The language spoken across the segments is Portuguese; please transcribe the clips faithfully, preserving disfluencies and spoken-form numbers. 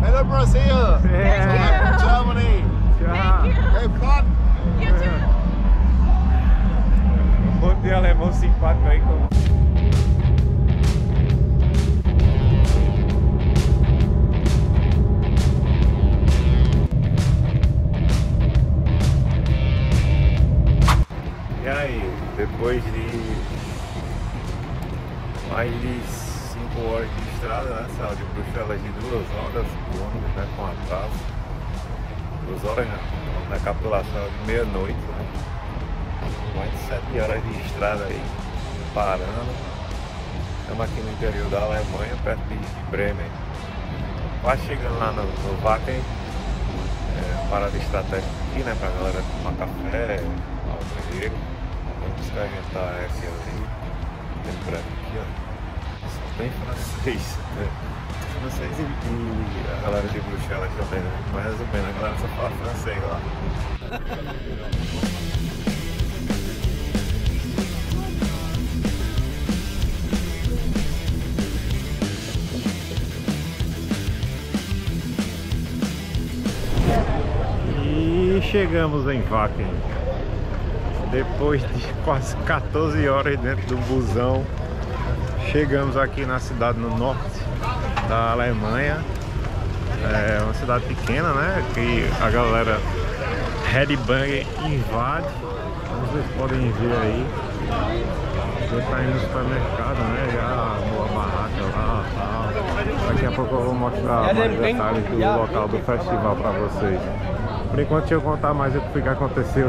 Hello, Brazil. Yeah. Germany. Tchau. Have fun. Um monte de alemão simpático aí com... E aí, depois de mais de cinco horas de estrada, né? Saiu de Bruxelas de duas horas, o ônibus, né? Com atraso. Duas horas não, na capitulação de meia-noite, né? Mais de sete horas de estrada aí, parando. Estamos aqui no interior da Alemanha, perto de Bremen. Quase chegando lá no, no Wacken. É, parada estratégica aqui, né? Pra galera tomar café, almoço. Vamos experimentar esse ali. Tem branco aqui, ó. Só tem francês, né? Francês e, e a galera de Bruxelas também, né? Mas resumindo, a galera só fala francês lá. E chegamos em Wacken. Depois de quase quatorze horas dentro do busão, chegamos aqui na cidade no norte da Alemanha. É uma cidade pequena, né? Que a galera headbang invade. Como vocês podem ver aí, você tá indo no supermercado, né? Já numa barraca lá, tal. Daqui a pouco eu vou mostrar mais detalhes do local do festival para vocês. Por enquanto, deixa eu contar mais o que aconteceu.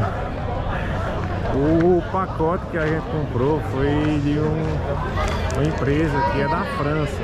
O pacote que a gente comprou foi de um, uma empresa que é da França.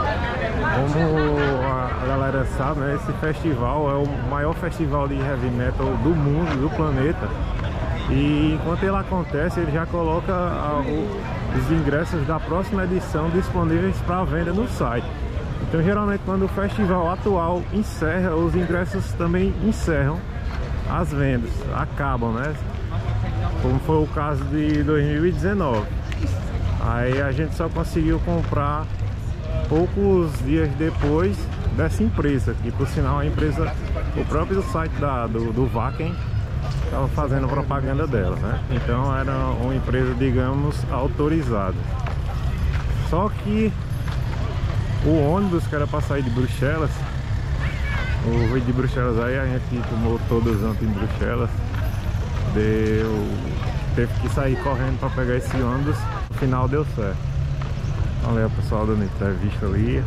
Como a, a galera sabe, né, esse festival é o maior festival de heavy metal do mundo, do planeta. E enquanto ele acontece, ele já coloca a, o, os ingressos da próxima edição disponíveis para venda no site. Então geralmente quando o festival atual encerra, os ingressos também encerram as vendas, acabam, né? Como foi o caso de dois mil e dezenove. Aí a gente só conseguiu comprar poucos dias depois dessa empresa, que por sinal a empresa, o próprio site da, do, do Wacken estava fazendo propaganda dela, né? Então era uma empresa, digamos, autorizada. Só que o ônibus que era para sair de Bruxelas, o Rio de Bruxelas aí, a gente tomou todos antes em Bruxelas. Deu, teve que sair correndo para pegar esse ônibus. No final deu certo. Olha o pessoal dando entrevista ali.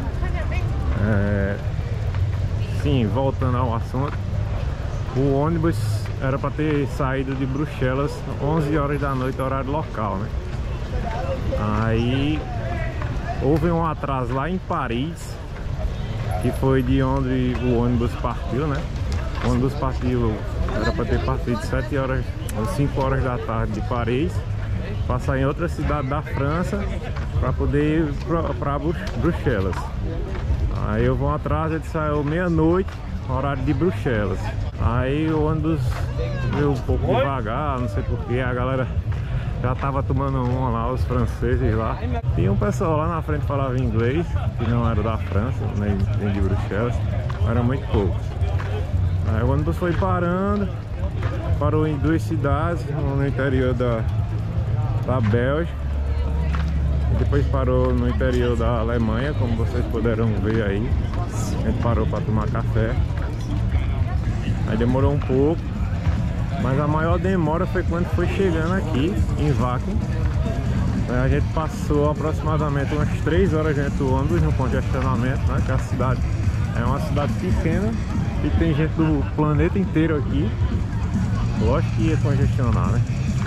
É, sim, voltando ao assunto, o ônibus era para ter saído de Bruxelas onze horas da noite, horário local, né? Aí houve um atraso lá em Paris, que foi de onde o ônibus partiu, né? O ônibus partiu, era para ter partido sete horas ou cinco horas da tarde de Paris, passar em outra cidade da França para poder ir para Bruxelas. Aí eu vou atrás, ele saiu meia-noite, horário de Bruxelas. Aí o ônibus veio um pouco devagar, não sei porquê, a galera já tava tomando uma lá, os franceses lá. Tinha um pessoal lá na frente que falava inglês, que não era da França, nem, nem de Bruxelas, era muito pouco. Aí o ônibus foi parando, parou em duas cidades, no interior da, da Bélgica, e depois parou no interior da Alemanha, como vocês puderam ver aí. A gente parou para tomar café. Aí demorou um pouco, mas a maior demora foi quando foi chegando aqui em Wacken. A gente passou aproximadamente umas três horas dentro do ônibus no congestionamento, né? Que a cidade é uma cidade pequena e tem gente do planeta inteiro aqui. Lógico que ia congestionar, né?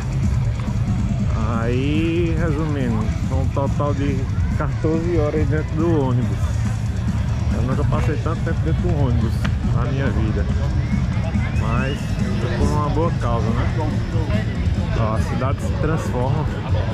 Aí, resumindo, um total de quatorze horas dentro do ônibus. Eu nunca passei tanto tempo dentro do ônibus na minha vida, mas por uma boa causa, né? Ó, a cidade se transforma.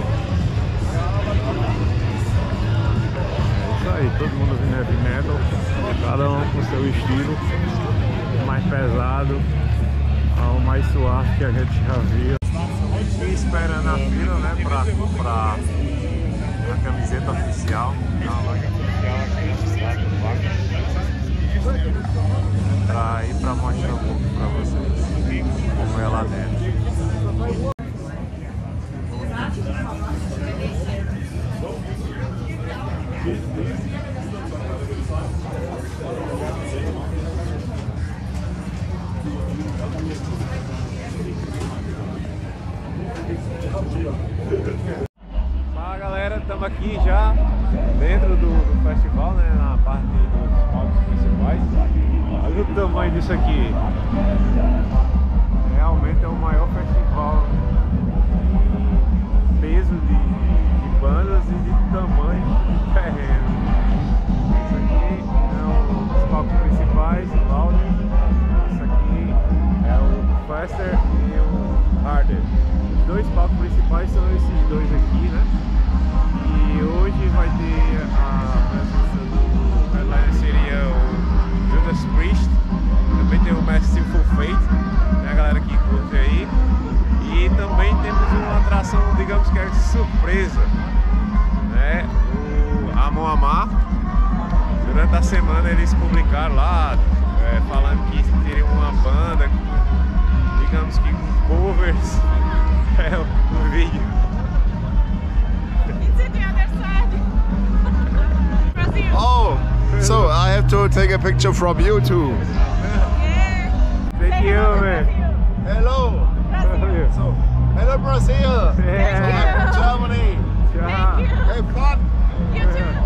É isso aí, todo mundo vindo heavy metal, cada um com seu estilo, mais pesado ao mais suave que a gente já viu. E esperando a fila, né, pra comprar a camiseta oficial da loja oficial aqui na cidade do Wacken. pra mostrar um pouco pra vocês como é lá dentro. Fala galera, estamos aqui já dentro do, do festival, né, na parte dos palcos principais. Olha o tamanho disso aqui. Realmente é o maior festival de peso de, de bandas e de tamanho de terreno. Isso aqui é um dos palcos principais, o Lauder. Isso aqui é o Faster e o Harder. Os dois palcos principais são esses dois aqui, né? E hoje vai ter a presença do headliner, seria o Judas Priest. Também tem o Merciful Fate, né, a galera que curte aí. E também temos uma atração, digamos que é surpresa, né? O Amon Amarth. Durante a semana eles publicaram lá, é, falando que teria uma banda, digamos que com covers. É, no vídeo. Oh, so I have to take a picture from you too. Yeah. Thank you, man. Hello. Brazil. So, hello Brazil. Yeah. Germany. Tchau. Have fun. You too.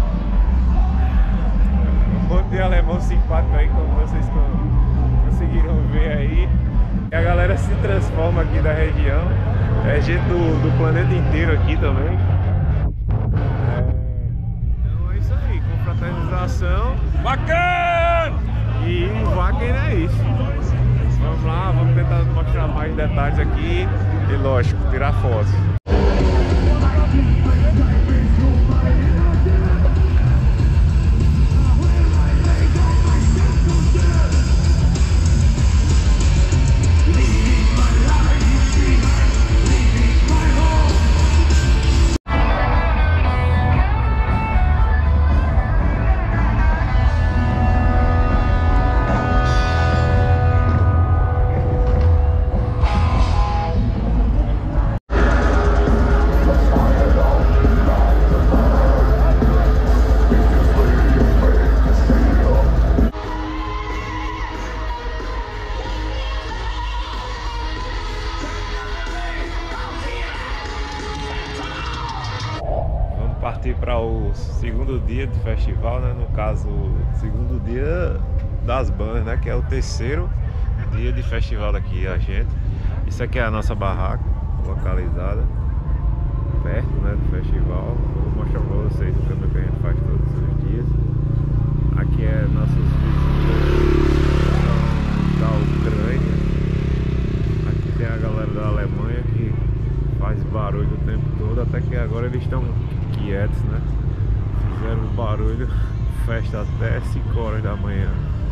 Um monte de alemão simpático aí, como vocês conseguiram ver aí. E a galera se transforma aqui da região. É gente do, do planeta inteiro aqui também. É... Então é isso aí, confraternização. Bacana! E o Wacken é isso. Vamos lá, vamos tentar mostrar mais detalhes aqui. E lógico, tirar fotos. Partir para o segundo dia de festival, né? No caso, segundo dia das bandas, né? Que é o terceiro dia de festival daqui, a gente. Isso aqui é a nossa barraca, localizada perto, né, do festival. Vou mostrar para vocês o caminho que a gente faz todos os dias. Aqui é nossos vizinhos da Ucrânia. Aqui tem a galera da Alemanha que faz barulho o tempo todo, até que agora eles estão quietos, né? Fizeram barulho, festa até cinco horas da manhã.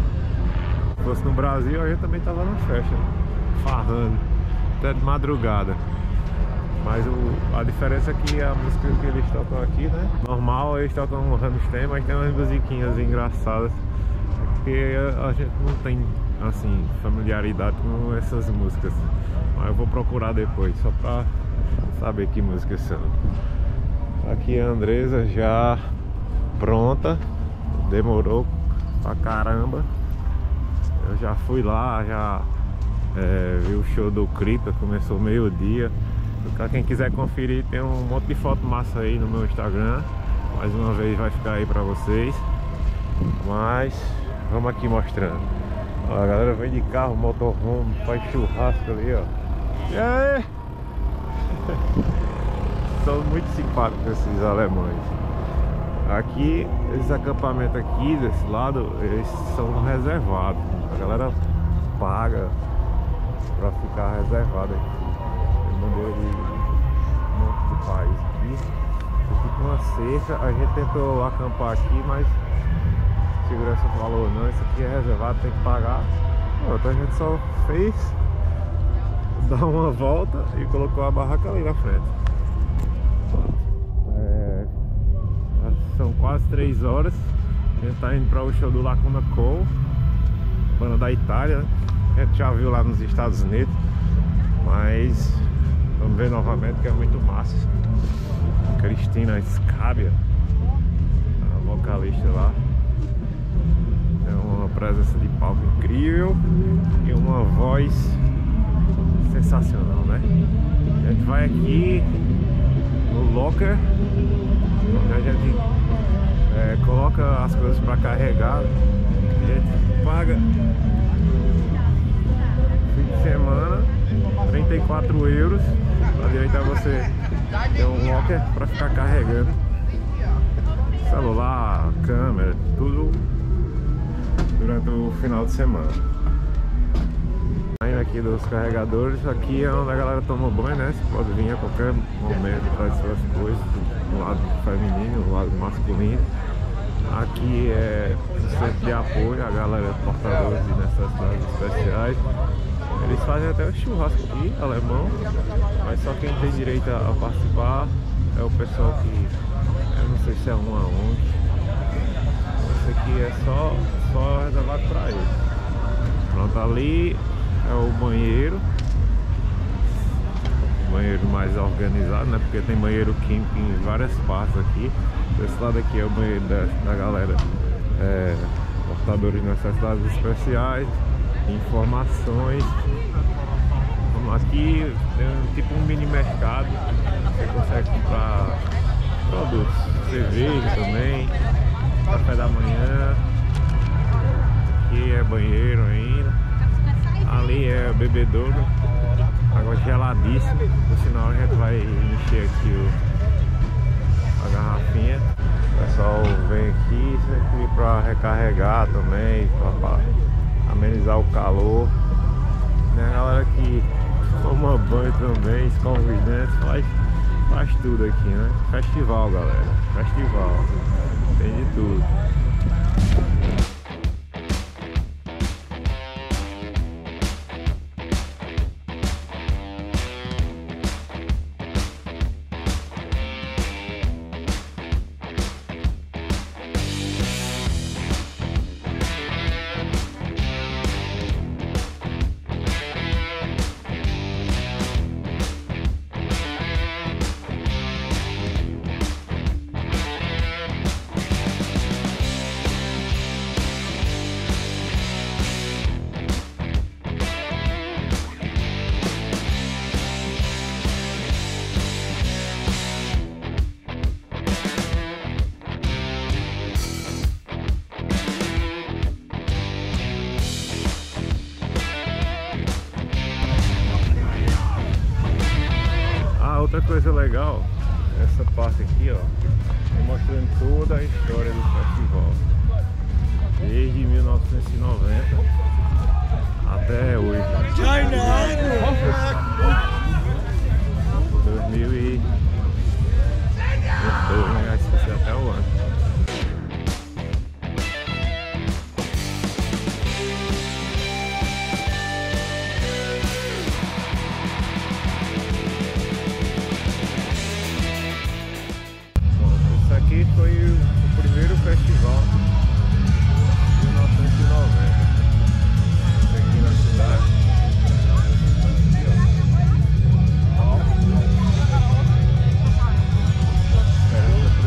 Se fosse no Brasil, a gente também tava na festa, né? Farrando, até de madrugada. Mas o, a diferença é que a música que eles tocam aqui, né? Normal, eles tocam o Rammstein, mas tem umas musiquinhas engraçadas. Porque a, a gente não tem, assim, familiaridade com essas músicas. Mas eu vou procurar depois, só pra saber que músicas são. Aqui a Andresa já pronta, demorou pra caramba. Eu já fui lá, já é, vi o show do Cripa, começou meio-dia. Pra quem quiser conferir, tem um monte de foto massa aí no meu Instagram. Mais uma vez vai ficar aí pra vocês. Mas vamos aqui mostrando. Ó, a galera vem de carro, motorhome, faz churrasco ali, ó. E aí? São muito simpáticos esses alemães. Aqui, esses acampamentos aqui desse lado, eles são reservados. A galera paga pra ficar reservado aqui. Tem bandeira de um monte de país aqui. Aqui com uma cerca, a gente tentou acampar aqui, mas a segurança falou, não, isso aqui é reservado, tem que pagar. Então a gente só fez dar uma volta e colocou a barraca ali na frente. É, são quase três horas. A gente tá indo para o show do Lacuna Coil. banda da Itália, né? A gente já viu lá nos Estados Unidos, mas vamos ver novamente, que é muito massa. Cristina Scabbia, a vocalista lá, é uma presença de palco incrível e uma voz sensacional, né? A gente vai aqui no locker, onde a gente é, coloca as coisas para carregar. A gente paga fim de semana trinta e quatro euros para direito a você ter um locker para ficar carregando celular, câmera, tudo durante o final de semana. Saindo aqui dos carregadores, aqui é onde a galera toma banho, né? Você pode vir a qualquer momento, traz suas coisas, do lado feminino, do lado masculino. Aqui é o centro de apoio a galera portadora de necessidades especiais. Eles fazem até o churrasco aqui, alemão, mas só quem tem direito a participar é o pessoal que, eu não sei se é uma O N G. Isso aqui é só, só reservado para eles. Pronto, ali é o banheiro, banheiro mais organizado, né? Porque tem banheiro químico em várias partes aqui. Desse lado aqui é o banheiro da, da galera é, portadores de necessidades especiais, informações. Aqui tem um, tipo um mini mercado, você consegue comprar produtos, cerveja também, café da manhã. Aqui é banheiro ainda. Ali é bebedouro, água geladíssima. Por sinal, a gente vai encher aqui o, a garrafinha. O pessoal vem aqui sempre para recarregar também, para amenizar o calor. Tem a galera que toma banho também, escova os dentes, faz, faz tudo aqui, né? Festival, galera, festival, tem de tudo. Outra coisa legal, essa parte aqui, ó, mostrando toda a história do festival, desde mil novecentos e noventa até hoje. dois mil e dois, né? Esqueci até o ano. Aqui foi o primeiro festival de mil novecentos e noventa aqui na cidade. Caramba.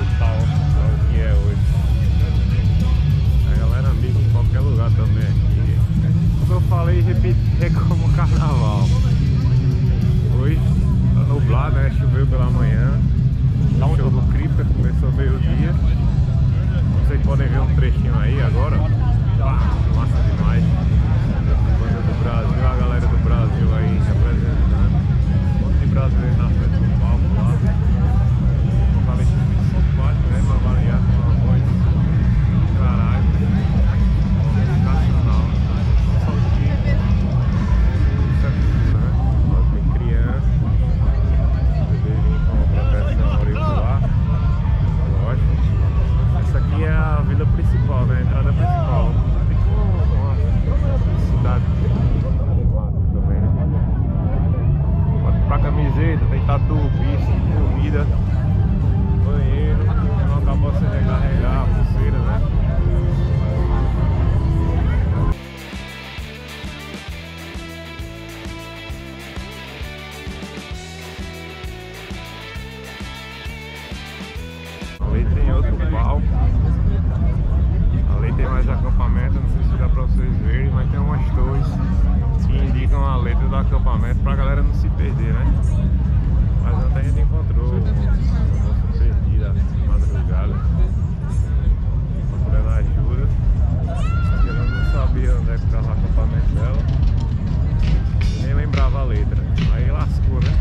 acampamento pra galera não se perder, né? Mas ontem a gente encontrou uma moça perdida de madrugada, procurando ajuda. Ela não sabia onde é que estava o acampamento dela e nem lembrava a letra. Aí lascou, né?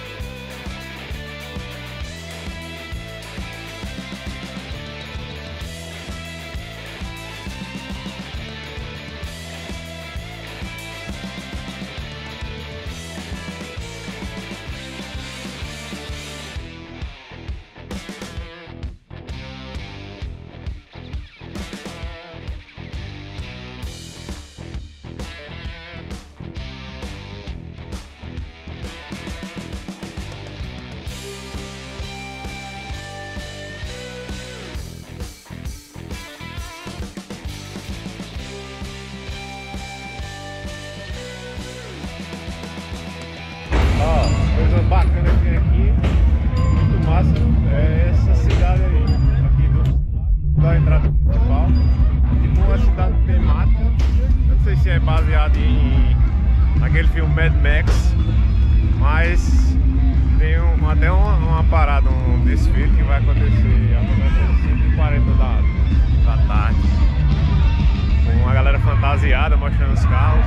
Coisa bacana que tem aqui, muito massa, é essa cidade aí, aqui do lado da entrada principal, tipo uma cidade temática. Eu não sei se é baseado em naquele filme Mad Max, mas tem um, até uma, uma parada, um desfile que vai acontecer às cinco e quarenta da, da tarde, com uma galera fantasiada mostrando os carros.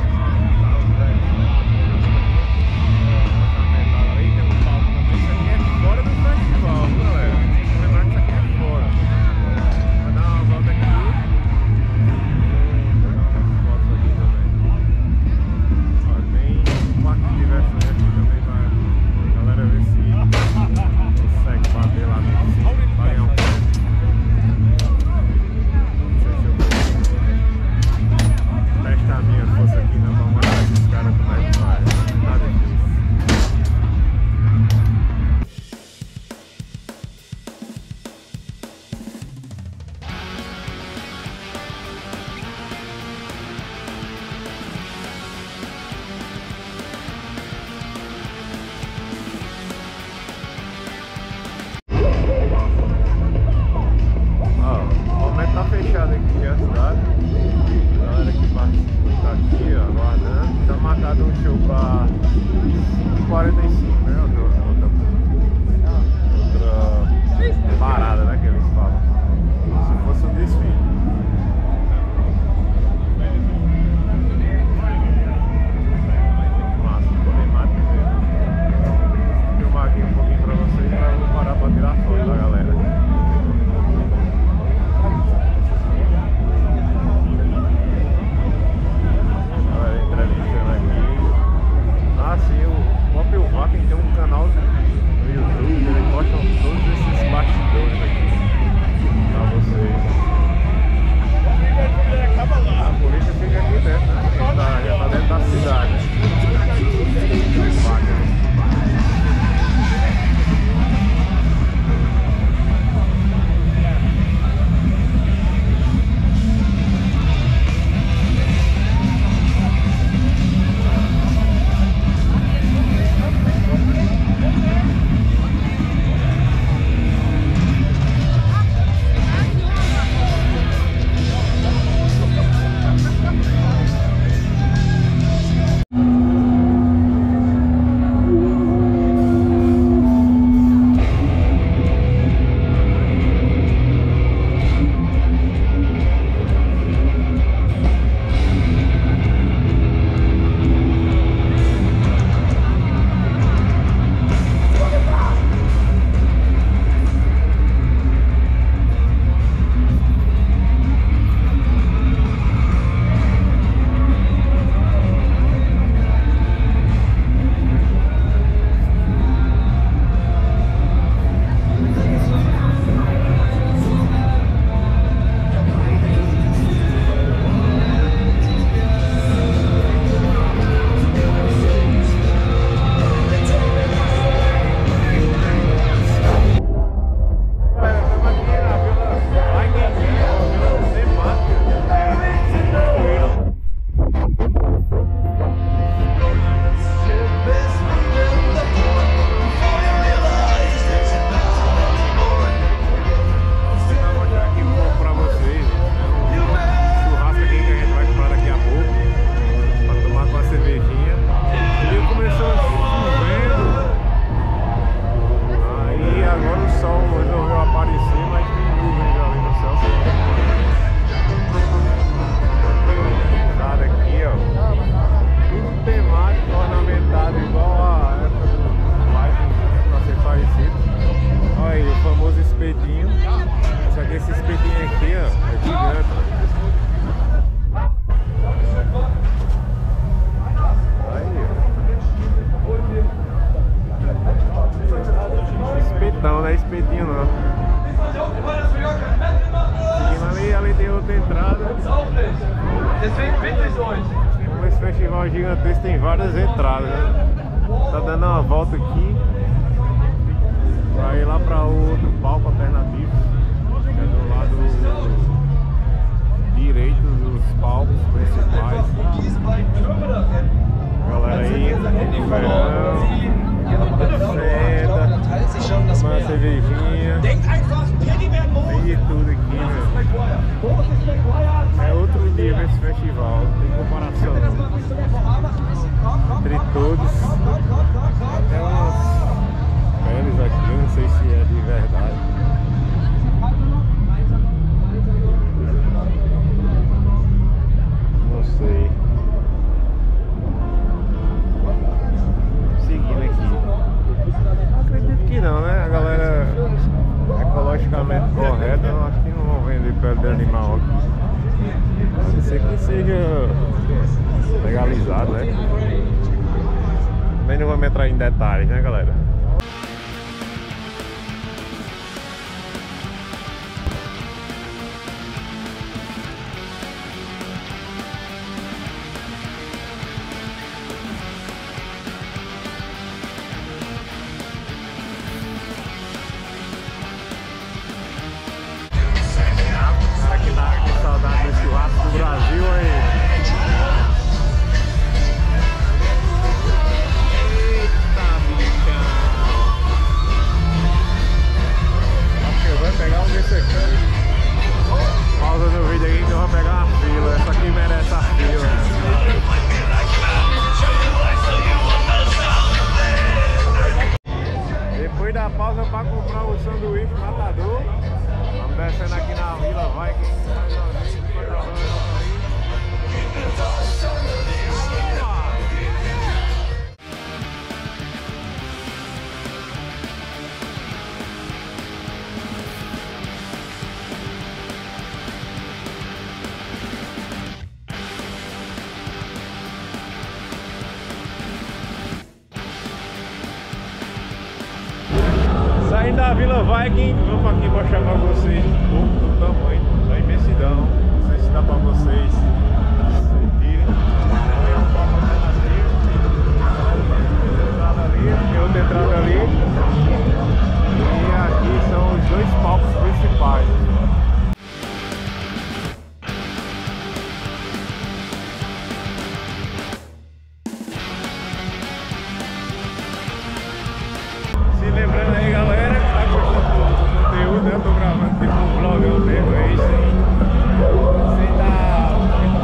Fora do festival, galera. Lembrando que isso aqui é fora. Vai dar uma volta aqui. Vou dar umas fotos aqui também. Ó, tem um parque de diversões aqui também pra galera ver se consegue bater lá no cima, pra ganhar um pouco. Não sei se eu vou testar a minha força aqui na Como esse festival gigantesco tem várias entradas, né? Tá dando uma volta aqui. Vai ir lá para outro palco alternativo, que é do lado direito dos palcos principais. Galera aí, no verão, senta, uma cervejinha, tem de tudo aqui, meu. É outro nível esse festival, tem comparação entre todos. Até umas peles aqui, eu não sei se é de verdade. Não sei. Seguindo aqui. Acredito que não, né? A galera ecologicamente correta, eu acho que não vão vender pele de animal aqui. Pode ser que seja legalizado, né? Também não vamos entrar em detalhes, né, galera? Cara que dá com saudade do churrasco do Brasil aí. Eita, bicha! Acho que eu vou pegar um desse aqui. Pausa no vídeo aqui que eu vou pegar uma fila. Essa aqui merece a fila. Depois da pausa para comprar o sanduíche matador. Vamos descendo aqui na Vila Viking. Saindo da Vila Viking, vamos aqui mostrar pra vocês um pouco do tamanho da imensidão. Não sei se dá pra vocês sentirem. Tem um palco alternativo, entrada ali, tem outra entrada ali. E aqui são os dois palcos principais. Se lembrando aí, galera, que tá gostando do conteúdo, né? Eu tô gravando tipo um vlogão mesmo aí, sem, sem dar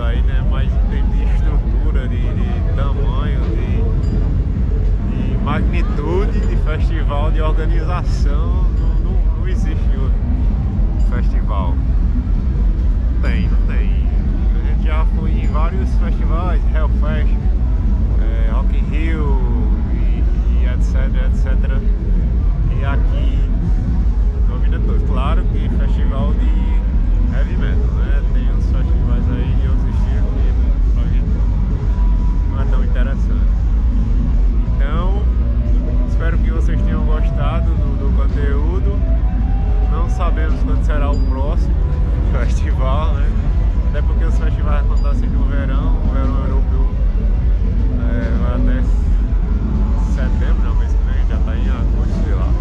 aí, né? Mas em termos de estrutura, de, de tamanho, de, de magnitude de festival, de organização, não, não, não existe outro festival. Não tem, não tem. A gente já foi em vários festivais, Hellfest, é, Rock in Rio e, e etc, etcétera. E aqui domina todos. Claro que festival de heavy metal, né? Tem uns festivais aí de outros estilos que pra gente não é tão interessante. Então, espero que vocês tenham gostado do, do conteúdo. Não sabemos quando será o próximo festival, né? Até porque os festivais acontecem no verão, o verão europeu é, vai até setembro, não, mês que vem já está em agosto, sei lá.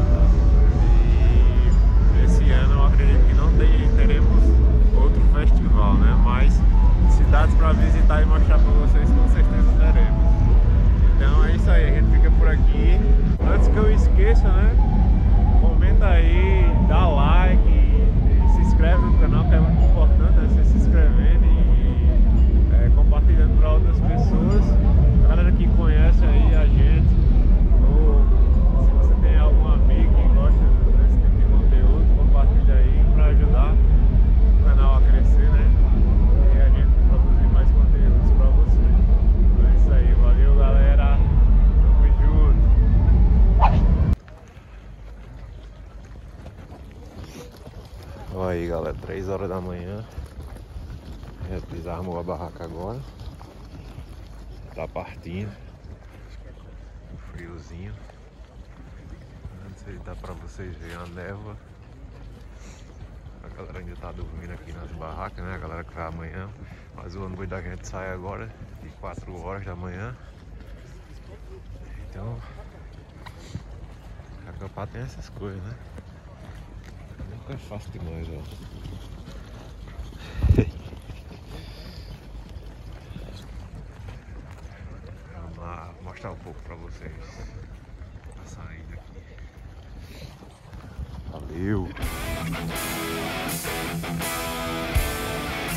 E esse ano eu acredito que não tem, teremos outro festival, né? Mas cidades para visitar e mostrar para vocês com certeza teremos. Então é isso aí, a gente fica por aqui. Antes que eu esqueça, né? Comenta aí, dá like, e se inscreve no canal, que é muito importante, né? Você se inscrevendo e é, compartilhando para outras pessoas. A galera que conhece aí a gente, ou se você tem algum amigo que gosta desse tipo de conteúdo, compartilha aí para ajudar o canal a crescer, né? E a gente produzir mais conteúdos para você. Então é isso aí, valeu galera, tamo junto. Olha aí galera, três horas da manhã. Eles armou a barraca agora. Tá partindo. Friozinho. Antes ele dá pra vocês verem a névoa. A galera ainda tá dormindo aqui nas barracas, né? A galera que vai amanhã. Mas o ônibus da gente sai agora de quatro horas da manhã. Então acampar tem essas coisas, né? Nunca é fácil demais, ó. Vou mostrar um pouco pra vocês a saída aqui.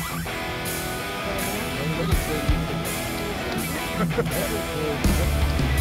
Valeu!